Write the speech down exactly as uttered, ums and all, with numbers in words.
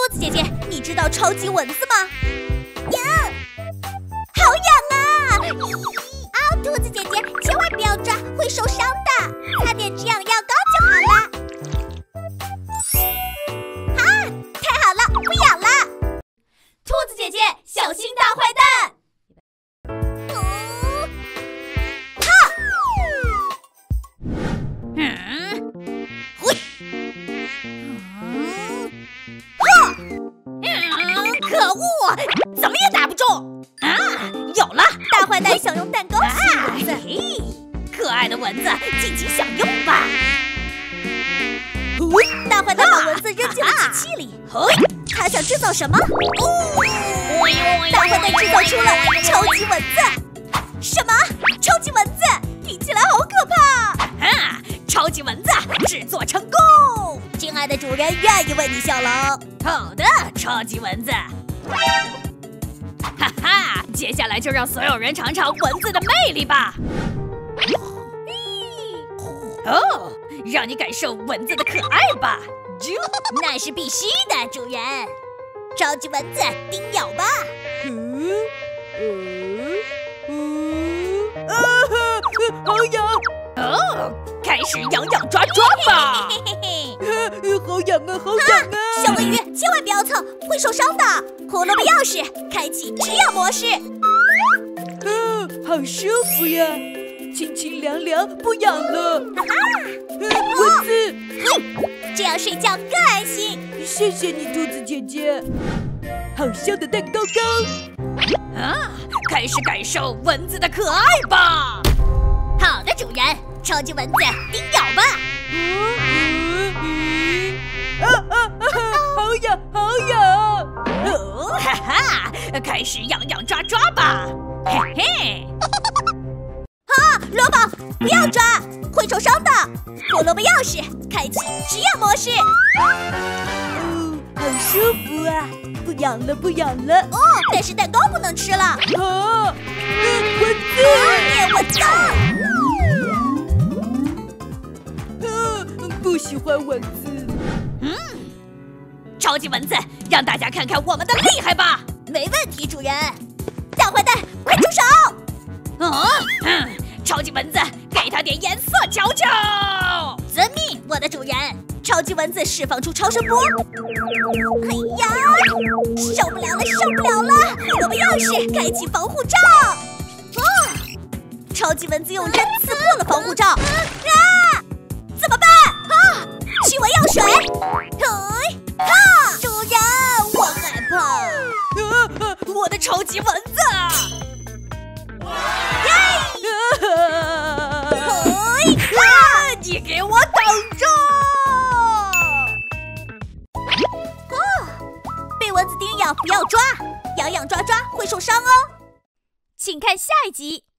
子姐姐，你知道超级蚊子吗？有，好痒啊！咦，啊，兔子姐姐，千万不要抓，会受伤的，擦点止痒药膏就好了。啊，太好了，不痒了。兔子姐姐，小心大坏蛋！嗯，哈，嗯，嘿，嗯，哈，嗯，可恶，怎么也打不中啊！有了，大坏蛋想用蛋糕吸蚊子，嘿，可爱的蚊子，尽情享用吧！大坏蛋把蚊子扔进了机器里，他想制造什么？哦，大坏蛋制造出了超级蚊子！什么？超级蚊子？听起来好可怕！啊！超级蚊子制作成功！亲爱的主人愿意为你效劳。好的，超级蚊子。哈哈，接下来就让所有人尝尝蚊子的魅力吧。哦，让你感受蚊子的可爱吧。那是必须的，主人。超级蚊子叮咬吧！嗯嗯嗯啊哈，好痒！哦，开始痒痒抓抓吧！嘿嘿嘿嘿，好痒啊，好痒啊！小尾鱼千万不要蹭，会受伤的。胡萝卜钥匙，开启止痒模式。 哦，好舒服呀，清清凉凉，不痒了。 哈哈， 蚊子， 这样睡觉更安心。 谢谢你，兔子姐姐。好香的蛋糕糕！ 啊，开始感受蚊子的可爱吧！好的，主人，超级蚊子叮咬吧！ 嗯嗯嗯，啊啊啊！好痒，好痒！ 哦，哈哈，开始痒痒抓抓吧！嘿嘿！啊，萝卜，不要抓，会受伤的。胡萝卜钥匙，开启止痒模式。 哦，好舒服啊！不痒了，不痒了。 哦，但是蛋糕不能吃了。 啊！蚊子！ 灭蚊子！ 啊，不喜欢蚊子。 嗯，超级蚊子，让大家看看我们的厉害吧！没问题，主人。大坏蛋，快住手！啊，嗯，超级蚊子，给他点颜色瞧瞧。遵命，我的主人。超级蚊子释放出超声波。哎呀，受不了了，受不了了！胡萝卜钥匙，开启防护罩。啊！超级蚊子用针刺破了防护罩。啊！怎么办？啊！驱蚊药水。哎！啊！主人，我害怕。啊！我的超级蚊子！耶！哎！啊！你给我等着！蚊子叮咬不要抓，痒痒抓抓会受伤哦。请看下一集。